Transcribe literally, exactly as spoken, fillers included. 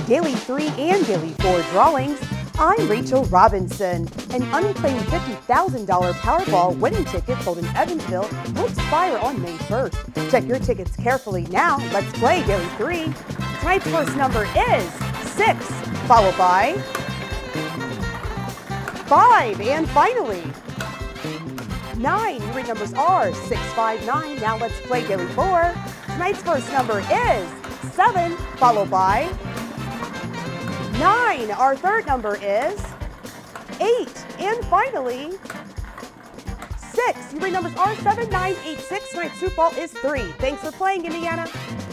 Daily three and Daily four drawings. I'm Rachel Robinson. An unclaimed fifty thousand dollar Powerball winning ticket sold in Evansville will expire on May first. Check your tickets carefully now. Let's play Daily three. Tonight's first number is six, followed by five, and finally nine. Your numbers are six, five, nine. Now let's play Daily four. Tonight's first number is seven, followed by nine. Our third number is eight, and finally six. Your numbers are seven, nine, eight, six. Tonight's Super Bowl is three. Thanks for playing, Indiana.